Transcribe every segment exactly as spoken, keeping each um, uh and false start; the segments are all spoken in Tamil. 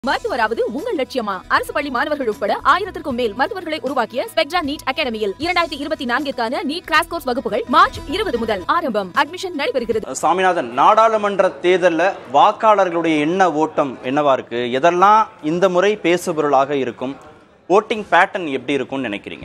மருத்துவராவது உங்கள் லட்சியமா? அரசு பள்ளி மாணவர்கள் உட்பட ஆயிரத்திற்கும் மேல் மருத்துவர்களை உருவாக்கிய ஸ்பெக்ட்ரா நீட் அகாடமியில் இரண்டாயிரத்தி இருபத்தி நான்கிற்கான நீட் கிராஷ் கோர்ஸ் வகுப்புகள் மார்ச் இருபது முதல் ஆரம்பம். அட்மிஷன் நடைபெறுகிறது. சாமிநாதன், நாடாளுமன்ற தேர்தலில் வாக்காளர்களுடைய எண்ண ஓட்டம் என்னவா இருக்கு? எதெல்லாம் இந்த முறை பேசுபொருளாக இருக்கும்? ஓட்டிங் பேட்டர்ன் எப்படி இருக்கும்னு நினைக்கிறீங்க?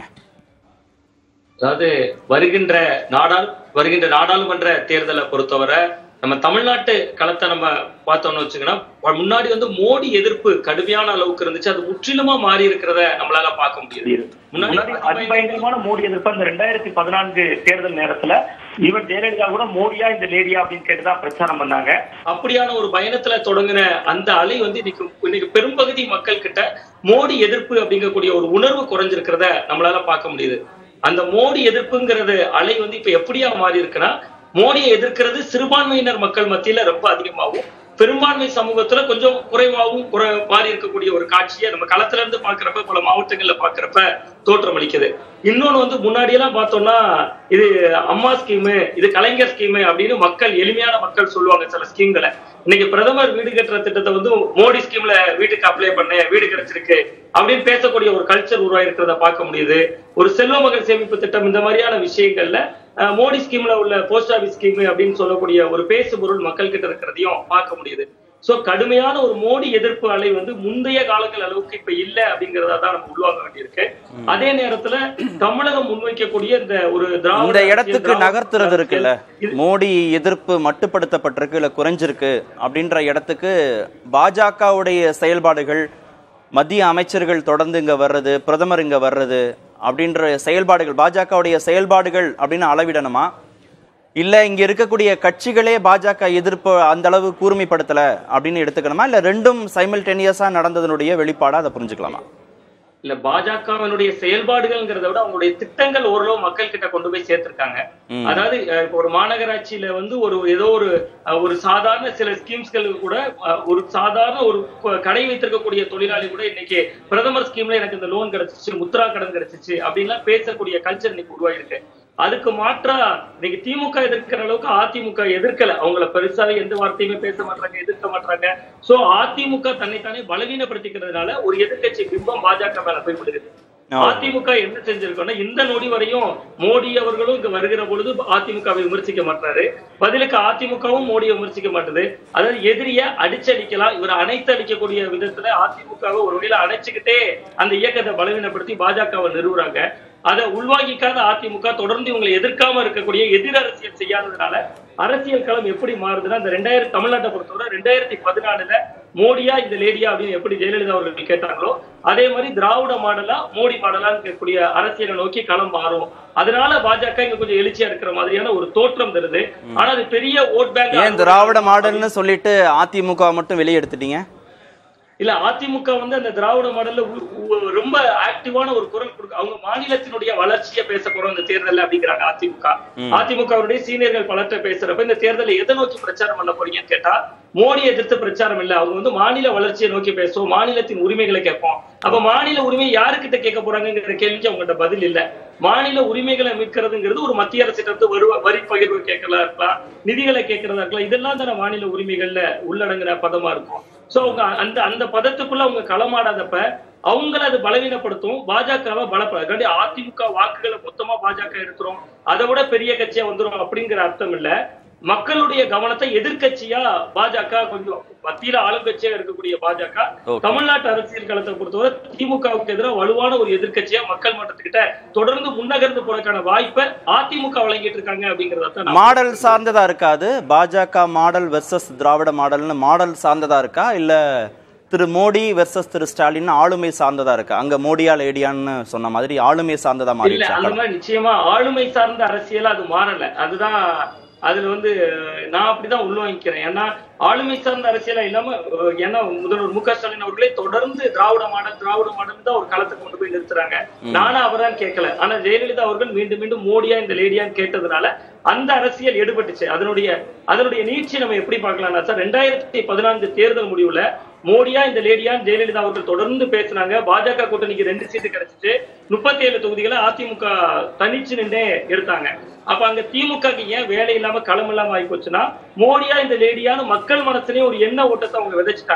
அதாவது வருகின்ற நாடாள் வருகின்ற நாடாளுமன்ற தேர்தலை பொறுத்தவரை நம்ம தமிழ்நாட்டு களத்தை நம்ம பார்த்தோம்னு வச்சுக்கோன்னா, முன்னாடி வந்து மோடி எதிர்ப்பு கடுமையான அளவுக்கு இருந்துச்சு. அது முற்றிலுமா மாறி இருக்கிறத நம்மளால பார்க்க முடியுது. முன்னாடி அதிபயங்கரமான மோடி எதிர்ப்பு அந்த ரெண்டாயிரத்தி பதினான்கு தேர்தல் நேரத்துல இவர் ஜெயலலிதா கூட மோடியா இந்த லேடியா அப்படின்னு கேட்டுதான் பிரச்சாரம் பண்ணாங்க. அப்படியான ஒரு பயணத்துல தொடங்கின அந்த அலை வந்து இன்னைக்கு இன்னைக்கு பெரும்பகுதி மக்கள் கிட்ட மோடி எதிர்ப்பு அப்படிங்கக்கூடிய ஒரு உணர்வு குறைஞ்சிருக்கிறத நம்மளால பார்க்க முடியுது. அந்த மோடி எதிர்ப்புங்கிறது அலை வந்து இப்ப எப்படியா மாறி இருக்குன்னா, மோடியை எதிர்க்கிறது சிறுபான்மையினர் மக்கள் மத்தியில ரொம்ப அதிகமாகவும், பெரும்பான்மை சமூகத்துல கொஞ்சம் குறைவாகவும் குறை மாறி இருக்கக்கூடிய ஒரு காட்சியை நம்ம களத்துல இருந்து பாக்குறப்ப, பல மாவட்டங்கள்ல பாக்குறப்ப தோற்றம் அளிக்குது. இன்னொன்னு வந்து முன்னாடி எல்லாம் பார்த்தோம்னா, இது அம்மா ஸ்கீமு, இது கலைஞர் ஸ்கீமு அப்படின்னு மக்கள், எளிமையான மக்கள் சொல்லுவாங்க சில ஸ்கீம்களை. இன்னைக்கு பிரதமர் வீடு கட்டுற திட்டத்தை வந்து மோடி ஸ்கீம்ல வீட்டுக்கு அப்ளை பண்ண வீடு கிடைச்சிருக்கு அப்படின்னு பேசக்கூடிய ஒரு கல்ச்சர் உருவாயிருக்கிறத பார்க்க முடியுது. ஒரு செல்வ மகள் சேமிப்பு திட்டம், இந்த மாதிரியான விஷயங்கள்ல மோடி ஸ்கீம்ல உள்ள போஸ்ட் ஆபீஸ் ஸ்கீம் அப்படின்னு சொல்லக்கூடிய ஒரு பேசு பொருள் மக்கள் கிட்ட இருக்கிறதையும் பார்க்க முடியுது. சோ கடுமையான ஒரு மோடி எதிர்ப்பு அலை வந்து முந்தைய காலங்கள் அளவுக்கு இப்ப இல்ல அப்படிங்கறதா தான் நம்ம உள்வாங்க வேண்டியிருக்கு. அதே நேரத்துல தமிழகம் முன்வைக்கக்கூடிய இந்த ஒரு திராவிட இடத்துக்கு நகர்த்துறது இருக்குல்ல, மோடி எதிர்ப்பு மட்டுப்படுத்தப்பட்டிருக்கு இல்ல குறைஞ்சிருக்கு அப்படின்ற இடத்துக்கு பாஜகவுடைய செயல்பாடுகள், மத்திய அமைச்சர்கள் தொடர்ந்து இங்க வர்றது, பிரதமர் இங்க வர்றது அப்படின்ற செயல்பாடுகள், பாஜகவுடைய செயல்பாடுகள் அப்படின்னு அளவிடணுமா? இல்ல இங்க இருக்கக்கூடிய கட்சிகளே பாஜக எதிர்ப்பு அந்த அளவு கூர்மைப்படுத்தல அப்படின்னு எடுத்துக்கணுமா? இல்ல ரெண்டும் சைமல்டேனியஸா நடந்ததனுடைய வெளிப்பாடா அதை புரிஞ்சுக்கலாமா? இல்ல, பாஜகவினுடைய செயல்பாடுகள்ங்கிறத விட அவங்களுடைய திட்டங்கள் ஓரளவு மக்கள் கிட்ட கொண்டு போய் சேர்த்திருக்காங்க. அதாவது இப்போ ஒரு மாநகராட்சியில வந்து ஒரு ஏதோ ஒரு ஒரு சாதாரண சில ஸ்கீம்ஸ்கள் கூட, ஒரு சாதாரண ஒரு கடை வைத்திருக்கக்கூடிய தொழிலாளி கூட இன்னைக்கு பிரதமர் ஸ்கீம்ல எனக்கு இந்த லோன் கிடைச்சிச்சு, முத்ரா கடன் கிடைச்சிச்சு அப்படின்லாம் பேசக்கூடிய கல்ச்சர் இன்னைக்கு உருவாயிருக்கு. அதுக்கு மாற்றா இன்னைக்கு திமுக எதிர்க்கிற அளவுக்கு அதிமுக எதிர்க்கல. அவங்கள பெருசாவே எந்த வார்த்தையுமே பேச மாட்டாங்க, எதிர்க்க மாட்டாங்க. சோ அதிமுக தன்னைத்தானே பலவீனப்படுத்திக்கிறதுனால ஒரு எதிர்கட்சி பிம்பம் பாஜக மேல போய் விடுகிறது. அதிமுக என்ன செஞ்சிருக்கோம்னா, இந்த நொடி வரையும் மோடி அவர்களும் இங்க வருகிற பொழுது அதிமுகவை விமர்சிக்க மாட்டாரு, பதிலுக்கு அதிமுகவும் மோடியை விமர்சிக்க மாட்டது. அதாவது எதிரிய அடிச்சடிக்கலாம், இவர் அணைத்து அடிக்கக்கூடிய விதத்துல அதிமுகவை ஒரு வகையில அணைச்சுக்கிட்டே அந்த இயக்கத்தை பலவீனப்படுத்தி பாஜகவை நிறுவுறாங்க. அதை உள்வாங்கிக்காத அதிமுக தொடர்ந்து இவங்களை எதிர்க்காம இருக்கக்கூடிய எதிர் அரசியல் செய்யாததுனால அரசியல் களம் எப்படி மாறுதுன்னா, இந்த ரெண்டாயிரத்தி தமிழ்நாட்டை பொறுத்தவரை ரெண்டாயிரத்தி பதினாலுல மோடியா இந்த லேடியா அப்படின்னு எப்படி ஜெயலலிதா அவர்கள் கேட்டாங்களோ, அதே மாதிரி திராவிட மாடலா மோடி மாடலான்னு கேட்கக்கூடிய அரசியலை நோக்கி களம் மாறும். அதனால பாஜக இங்க கொஞ்சம் எழுச்சியா இருக்கிற மாதிரியான ஒரு தோற்றம் தருது. ஆனா அது பெரிய ஓட் பேங்க். ஏன் திராவிட மாடல்னு சொல்லிட்டு அதிமுக மட்டும் வெளியே எடுத்துட்டீங்க? இல்ல, அதிமுக வந்து அந்த திராவிட மாடல்ல ரொம்ப ஆக்டிவான ஒரு குரல் கொடுக்க, அவங்க மாநிலத்தினுடைய வளர்ச்சியை பேச போறோம் இந்த தேர்தல் அப்படிங்கிறாங்க அதிமுக. அதிமுகவுடைய சீனியர்கள் பலர்கிட்ட பேசுறப்ப இந்த தேர்தலை எதை நோக்கி பிரச்சாரம் பண்ண போறீங்கன்னு கேட்டா, மோடி எதிர்த்து பிரச்சாரம் இல்ல, அவங்க வந்து மாநில வளர்ச்சியை நோக்கி பேசுவோம், மாநிலத்தின் உரிமைகளை கேட்போம். அப்ப மாநில உரிமை யாருக்கிட்ட கேட்க போறாங்கிற கேள்விக்கு அவங்ககிட்ட பதில் இல்ல. மாநில உரிமைகளை மீட்கிறதுங்கிறது ஒரு மத்திய அரசிடம் வரு வரி பகிர்வு கேட்கறதா இருக்கலாம், நிதிகளை கேட்கறதா இருக்கலாம், இதெல்லாம் தானே மாநில உரிமைகள்ல உள்ளடங்குற பதமா இருக்கும். சோ அவங்க அந்த அந்த பதத்துக்குள்ள அவங்க களமாடாதப்ப அவங்கள அது பலவீனப்படுத்தும், பாஜகவை பலப்பட. அதிமுக வாக்குகளை மொத்தமா பாஜக எடுத்துரும், அதை விட பெரிய கட்சியா வந்துரும் அப்படிங்கிற அர்த்தம் இல்ல. மக்களுடைய கவனத்தை எதிர்கட்சியா பாஜக, கொஞ்சம் மத்தியில ஆளுங்கட்சியா இருக்கக்கூடிய பாஜக தமிழ்நாட்டு அரசியல் களத்தை பொறுத்தவரை திமுகவுக்கு எதிராக வலுவான ஒரு எதிர்கட்சியா மக்கள் மன்றத்துக்கிட்ட தொடர்ந்து முன்னகர்ந்து போறதுக்கான வாய்ப்பை அதிமுக வழங்கிட்டு இருக்காங்க அப்படிங்கறத. மாடல் சார்ந்ததா இருக்காது பாஜக மாடல் வெர்சஸ் திராவிட மாடல்னு மாடல் சார்ந்ததா இருக்கா, இல்ல திரு மோடி வெர்சஸ் திரு ஸ்டாலின் ஆளுமை சார்ந்ததா இருக்கா? அங்க மோடியா லேடியான்னு சொன்ன மாதிரி ஆளுமை சார்ந்ததா மாறி இல்ல, அந்த மாதிரி நிச்சயமா ஆளுமை சார்ந்த அரசியலா அது மாறல. அதுதான் அதுல வந்து நான் அப்படிதான் உள்வாங்கிக்கிறேன். ஏன்னா ஆளுமை சார்ந்த அரசியலா இல்லாம, ஏன்னா முதல்வர் மு க ஸ்டாலின் அவர்களே தொடர்ந்து திராவிட மாடல் திராவிட மாடல் தான் ஒரு களத்தை கொண்டு போய் நிறுத்துறாங்க. நானும் அவரான் கேட்கல, ஆனா ஜெயலலிதா அவர்கள் மீண்டும் மீண்டும் மோடியா இந்த லேடியான்னு கேட்டதுனால அந்த அரசியல் எடுபட்டுச்சு. அதனுடைய அதனுடைய நீட்சி நம்ம எப்படி பார்க்கலாம்னா சார், ரெண்டாயிரத்தி பதினான்கு தேர்தல் முடிவுல மோடியா இந்த லேடியான்னு ஜெயலலிதா அவர்கள் தொடர்ந்து பேசினாங்க. பாஜக கூட்டணிக்கு ரெண்டு சீட்டு கிடைச்சிச்சு, முப்பத்தி ஏழு தொகுதிகளை அதிமுக தனிச்சு நின்றே எடுத்தாங்க. அப்ப அங்க திமுக ஏன் வேலை இல்லாம களம் இல்லாம ஆகி போச்சுன்னா, மோடியா இந்த லேடியான்னு மக்கள் மனசுலயும் ஒரு எண்ண ஓட்டத்தை அவங்க விதைச்சிட்டாங்க.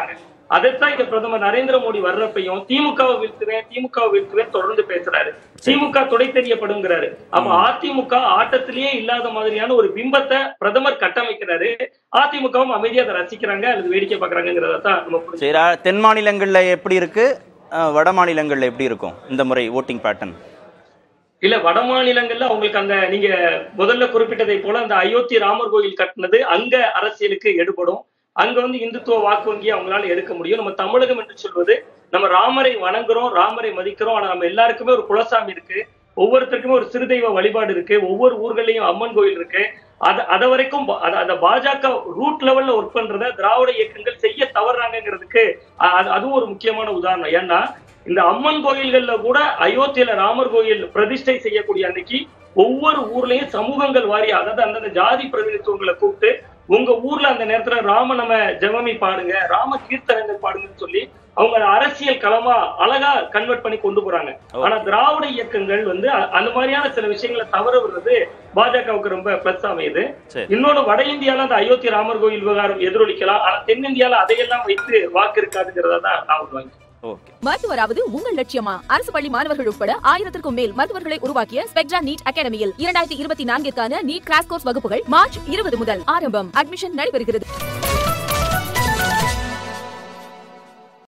அதைத்தான் இந்த பிரதமர் நரேந்திர மோடி வர்றப்பையும் திமுகவை வீழ்த்துவேன் திமுகவை வீழ்த்துவேன் தொடர்ந்து பேசுறாரு. திமுக துடை தெரியப்படுங்கிறாரு. அப்ப அதிமுக ஆட்டத்திலேயே இல்லாத மாதிரியான ஒரு பிம்பத்தை பிரதமர் கட்டமைக்கிறாரு. அதிமுகவும் அமைதியா அதை ரசிக்கிறாங்க அல்லது வேடிக்கை பாக்குறாங்கிறதான் நம்ம. தென் மாநிலங்கள்ல எப்படி இருக்கு, வட மாநிலங்கள்ல எப்படி இருக்கும் இந்த முறை ஓட்டிங் பேட்டர்ன்? இல்ல, வட மாநிலங்கள்ல அவங்களுக்கு அந்த நீங்க முதல்ல குறிப்பிட்டதை போல அந்த அயோத்தி ராமர் கோயில் கட்டினது அங்க அரசியலுக்கு எடுபடும். அங்க வந்து இந்துத்துவ வாக்கு வங்கியை அவங்களால எடுக்க முடியும். நம்ம தமிழகம் என்று சொல்வது நம்ம ராமரை வணங்குறோம், ராமரை மதிக்கிறோம். ஆனா நம்ம எல்லாருக்குமே ஒரு குலசாமி இருக்கு, ஒவ்வொருத்தருக்குமே ஒரு சிறுதெய்வ வழிபாடு இருக்கு, ஒவ்வொரு ஊர்களையும் அம்மன் கோயில் இருக்கு. அத அத வரைக்கும் அந்த பாஜக ரூட் லெவல்ல ஒர்க் பண்றத திராவிட இயக்கங்கள் செய்ய தவறாங்கிறதுக்கு அதுவும் ஒரு முக்கியமான உதாரணம். ஏன்னா இந்த அம்மன் கோயில்கள்ல கூட அயோத்தியில ராமர் கோயில் பிரதிஷ்டை செய்யக்கூடிய அன்னைக்கு ஒவ்வொரு ஊர்லயும் சமூகங்கள் வாரியா, அதாவது அந்தந்த ஜாதி பிரதிநிதித்துவங்களை கூப்பிட்டு உங்க ஊர்ல அந்த நேரத்துல ராம நம்ம ஜெபமி பாடுங்க, ராம கீர்த்தனங்கள் பாடுங்கன்னு சொல்லி அவங்க அரசியல் களமா அழகா கன்வெர்ட் பண்ணி கொண்டு போறாங்க. ஆனா திராவிட இயக்கங்கள் வந்து அந்த மாதிரியான சில விஷயங்களை தவற விடுறது பாஜகவுக்கு ரொம்ப பிளஸ் அமையுது. இன்னொன்னு, வட இந்தியால அந்த அயோத்தி ராமர் கோயில் விவகாரம் எதிரொலிக்கலாம், ஆனா தென்னிந்தியால அதையெல்லாம் வைத்து வாக்கு இருக்காதுங்கிறதா தான் நான் வாங்கி. மருத்துவராவது உங்கள் லட்சியமா? அரசு பள்ளி மாணவர்கள் உட்பட ஆயிரத்திற்கும் மேல் மருத்துவர்களை உருவாக்கிய ஸ்பெக்ட்ரா நீட் அகாடமியில் இரண்டாயிரத்தி இருபத்தி நான்கிற்கான நீட் கிராஷ் கோர்ஸ் வகுப்புகள் மார்ச் இருபது முதல் ஆரம்பம். அட்மிஷன் நடைபெறுகிறது.